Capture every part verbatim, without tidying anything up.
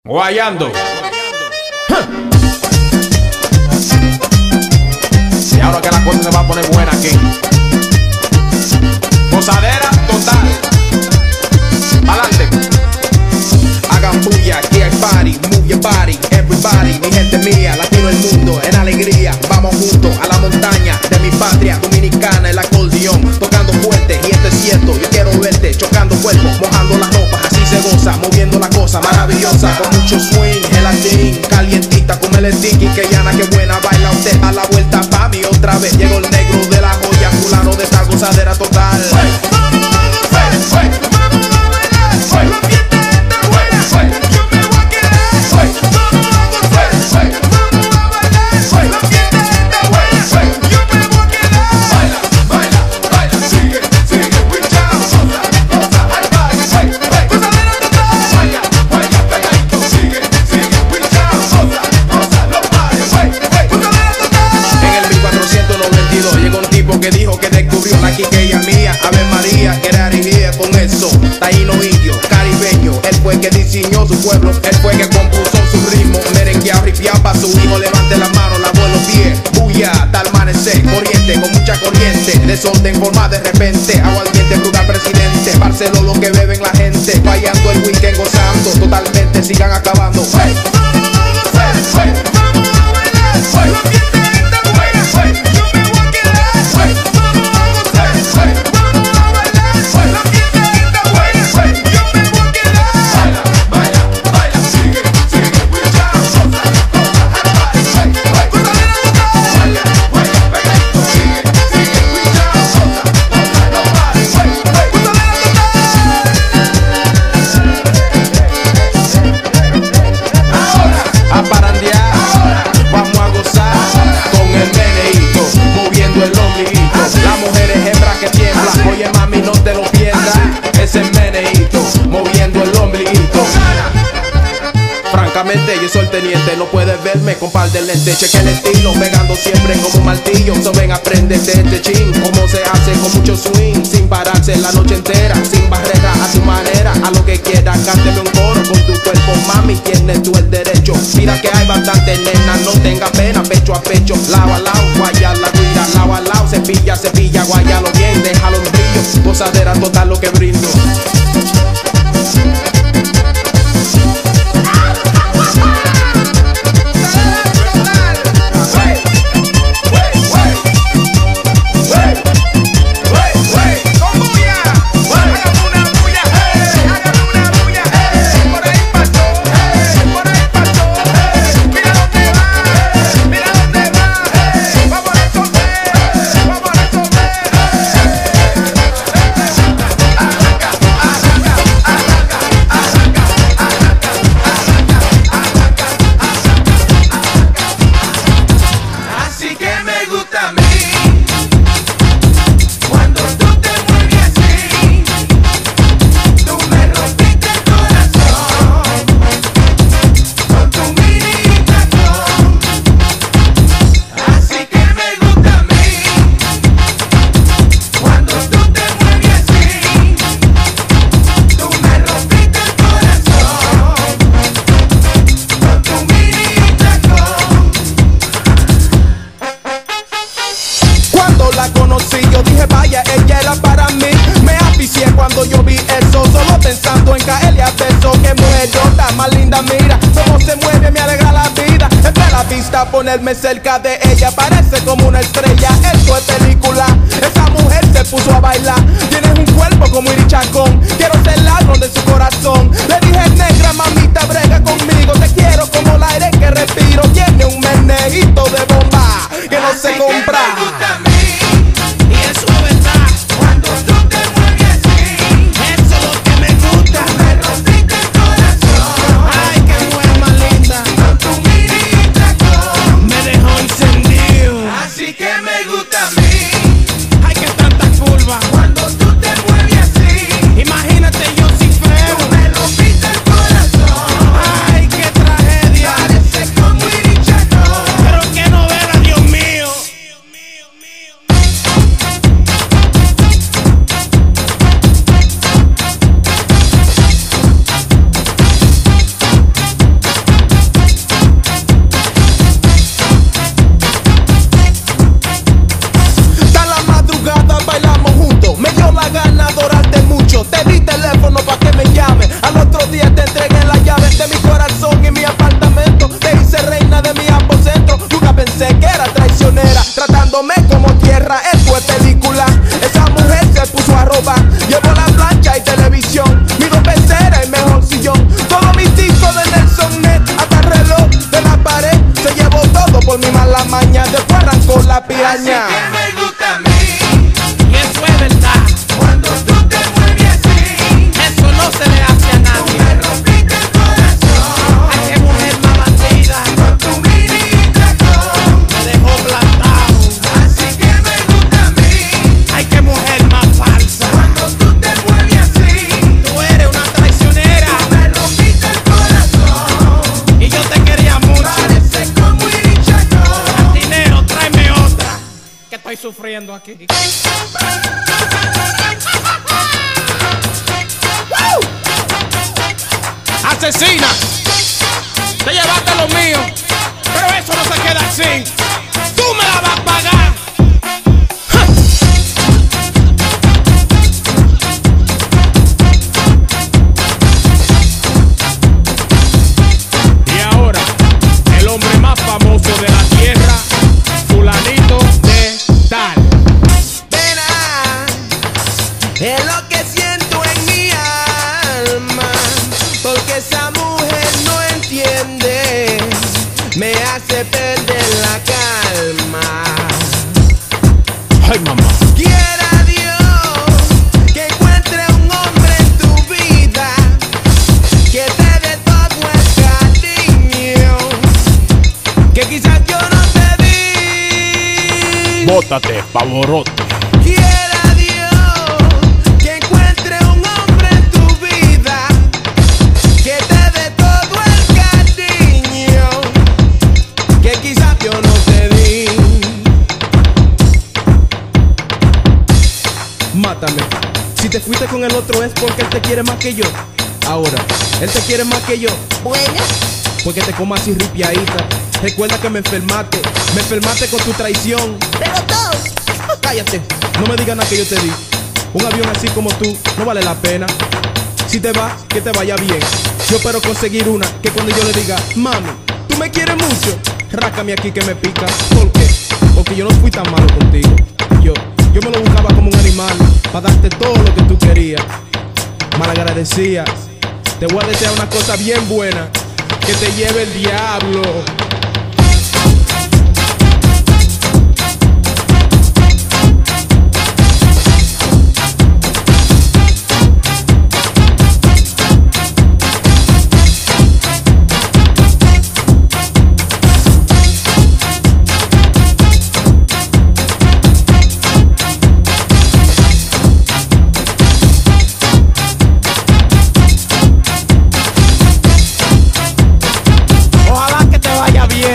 Guayando. Y ahora que la cosa se va a poner buena aquí. Gozadera total. Pa'lante. Hagan bulla, aquí hay party. Move your body, everybody. Mi gente mía, latino el mundo en alegría. Vamos juntos a la montaña de mi patria dominicana. El acordeón tocando fuerte, y esto es cierto. Yo quiero verte chocando cuerpos, mojando las ropas. Así se goza, moviendo la cosa maravillosa. Con mucho swing, gelatín, calientita. Con el tiki, que llana, que buena. Baila usted a la vuelta pa' mí otra vez. Llegó el negro de la joya, fulano de esta gozadera total. Que dijo que descubrió la quiqueya mía, Ave María, que era dirigida con eso. Taíno indio, caribeño, él fue que diseñó su pueblo, él fue que compuso su ritmo. Merengueado, ripiado pa' su hijo, levante la mano, la los pies. Bulla, hasta amanecer, corriente, con mucha corriente. Desorden forma de repente, agua al diente, fruta presidente. Barceló lo que beben la gente, fallando el weekend, gozando totalmente, sigan acabando. Hey. Yo soy el teniente, no puedes verme con par de lentes. Cheque el estilo, pegando siempre como un martillo. So ven, aprende de este chin, cómo se hace con mucho swing, sin pararse la noche entera, sin barrera, a tu manera, a lo que quieras. Cánteme un coro con tu cuerpo, mami, tienes tú el derecho. Mira que hay bastante nena, no tenga pena, pecho a pecho, lado a lado, guaya la guira, lado a lado, cepilla, cepilla, guayalo bien, déjalo en brillo, gozadera total lo que brindo. Yo dije vaya, ella era para mí. Me aficié cuando yo vi eso, solo pensando en caerle a beso. Que mujerota más linda, mira cómo se mueve, me alegra la vida. Entre la vista, ponerme cerca de ella parece como una estrella. Esto es película, esa mujer se puso a bailar. Tienes un cuerpo como Iri Chacón, quiero ser ladrón de su corazón. Le dije negra, mamita, brega conmigo. Te quiero como el aire que respiro. Tiene un menejito de bomba que no se compra. haciendo aquí? ¡Asesina! Te llevaste lo mío, pero eso no se queda así. ¡Tú me la vas a pagar! Y ahora, el hombre más famoso de la tierra, fulanito de tal. Pena es lo que siento en mi alma, porque esa mujer no entiende, me hace perder la calma. Ay, mamá. Quiera Dios que encuentre un hombre en tu vida que te dé todo el cariño que quizás yo no te di. Bótate, pavorote. Quiera Dios que encuentre un hombre en tu vida que te dé todo el cariño que quizás yo no te di. Mátame. Si te fuiste con el otro es porque él te quiere más que yo. Ahora, él te quiere más que yo. Bueno, Porque te comas así ripiadita. Recuerda que me enfermaste. Me enfermaste con tu traición. pero todos. Cállate, no me digas nada que yo te di. Un avión así como tú no vale la pena. Si te vas, que te vaya bien. Yo espero conseguir una que cuando yo le diga, mami, tú me quieres mucho, rácame aquí que me pica. ¿Por qué? Porque yo no fui tan malo contigo. Yo, yo me lo buscaba como un animal para darte todo lo que tú querías. Malagradecida, te voy a desear una cosa bien buena, que te lleve el diablo. Ojalá que te vaya bien.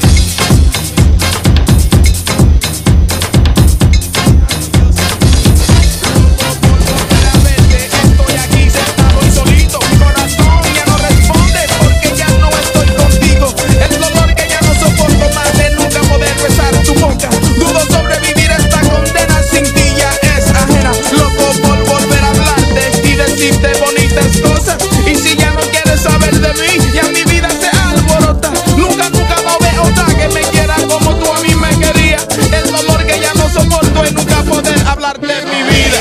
Estoy aquí sentado y solito. Mi corazón ya no responde porque ya no estoy contigo. El dolor que ya no soporto más de nunca poder besar tu boca. Dudo sobrevivir esta condena sin ti ya es ajena. Loco por volver a hablarte y decirte bonitas cosas. Y si ya no quieres saber de mí, ya mi vida se alborota. Nunca, nunca va a haber otra que me quiera como tú a mí me querías. El dolor que ya no soporto es nunca poder hablar de mi vida.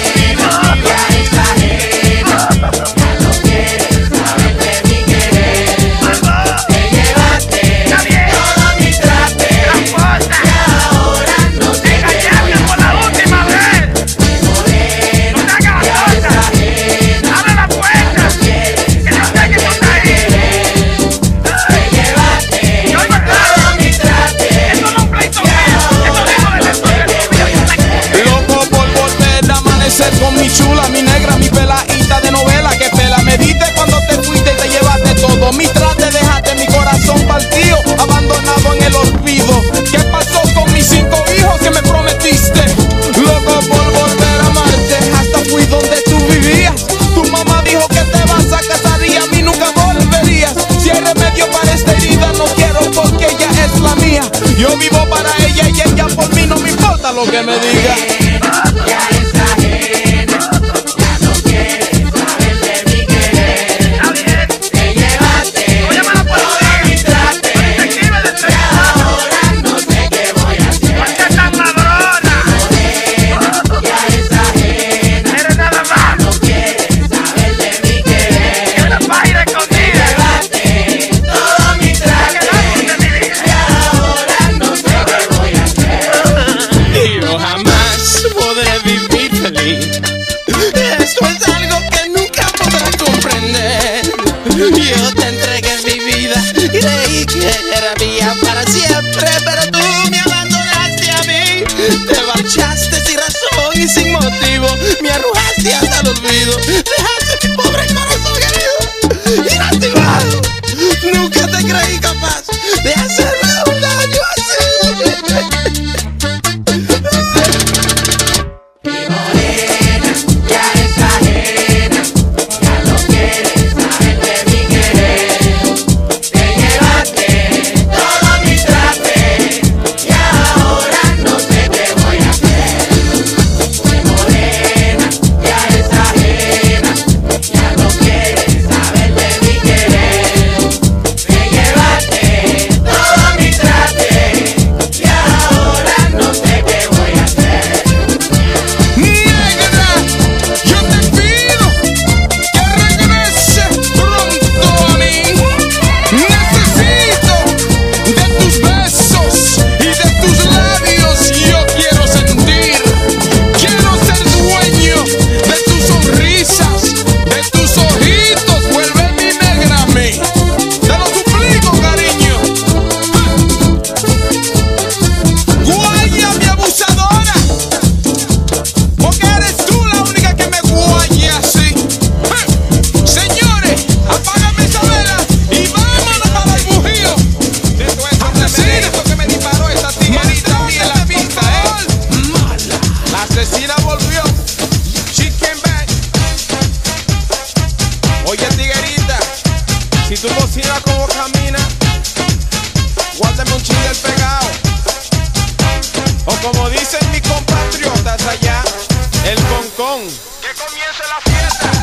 Loco por volver a amanecer con mi chula, mi negra, mi peladita de novela. Que pela me diste cuando te fuiste y te llevaste todo. Mi trate, dejaste mi corazón partido, abandonado en el olvido. ¿Qué pasó con mis cinco hijos que me prometiste? Loco por volver a amarte, hasta fui donde tú vivías. Tu mamá dijo que te vas a casar y a mí nunca volverías. Si hay remedio para esta herida, no quiero porque ella es la mía. Yo vivo para ella y ella por mí, no me importa lo que me diga. Y yo jamás podré vivir feliz. Esto es algo que nunca podrás comprender. Yo te entregué mi vida, creí que era mía para siempre, pero tú me abandonaste a mí. Te marchaste sin razón y sin motivo, me arrojaste hasta el olvido. Dejaste mi pobre corazón herido y lastimado. Nunca te creí capaz de hacerme un daño así. tú cocinas como caminas, guárdame un ching del pegado. O como dicen mis compatriotas allá, el concón. Que comience la fiesta.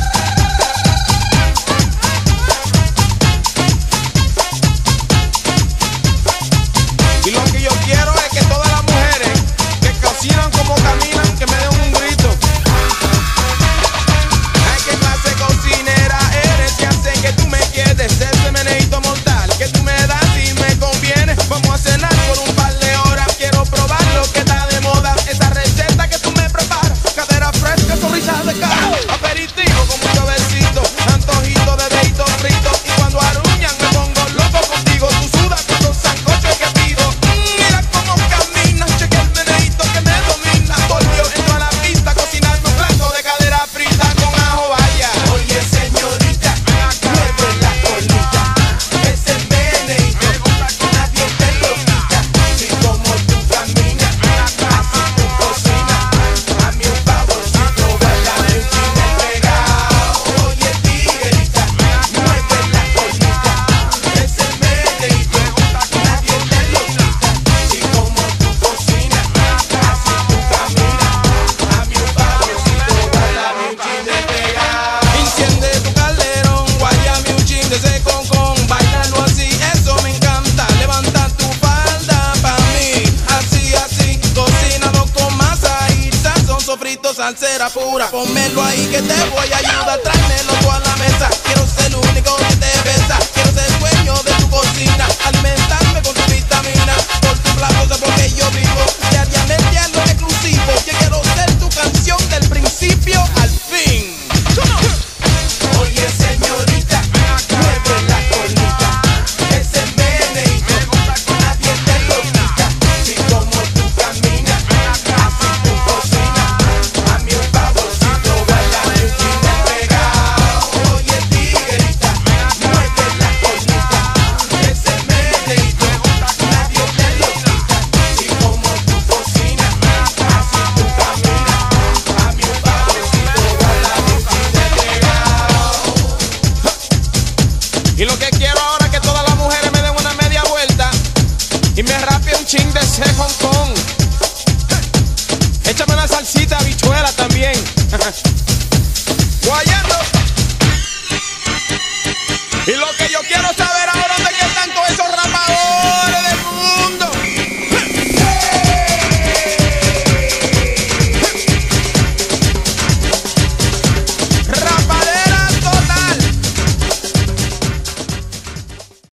Y lo que yo quiero es que todas las mujeres que cocinan como caminan, que me den un grito. Ay, qué clase cocinera eres, que hace que tú me quedes ese meneíto mortal que tú me das y me conviene. Vamos a cenar por un par de horas. Quiero probar lo que está de moda, esa receta que tú me preparas. Cadera fresca, sonrisa de cara, aperitivo con mucho besito, antojito de beito frito. Y cuando aruñan me pongo loco contigo, tú sudas con los sancochos que pido. Mira cómo camina, cheque el meneíto que me domina. Volvió, entro a la pista, cocinarme un plato de cadera frita con ajo vaya. Oye señorita, mueve la colita, ese meneíto, nadie te lo quita. Si como tú caminas, así tú cocinas, a mí un favorcito, bailame un chile pegado. Oye tiguerita, mueve la colita, ese meneíto, nadie te lo quita. Si como tú cocinas, así tú caminas, a mí un favorcito, bailame un chile pegado. Enciende tu calderón, guayame un chin de ese concón. Bailalo así, eso me encanta. Levanta tu falda pa' mí, así, así. Cocinado con masa y sazón, sofrito, salsera pura. Pónmelo ahí que te voy a ayudar. Tráemelo tú a la mesa. Quiero ser el único que te besa. Quiero ser dueño de tu cocina, alimentarme con tu vitamina. Por tu plato sé por qué yo vivo, diariamente algo exclusivo. Yo quiero ser tu canción del principio al fin. Oye señorita, mueve la colita, ese meneíto, nadie te lo quita. Si como tú caminas, así tú cocinas, a mí un favorcito, bailame un chile pegado. Oye tiguerita, mueve la colita, ese meneíto, nadie te lo quita. Si como tú cocinas, así tú caminas, a mí un favorcito, bailame un chile pegado. Y lo que quiero ahora es que todas las mujeres me den una media vuelta y me rape un ching de ese Hong Kong.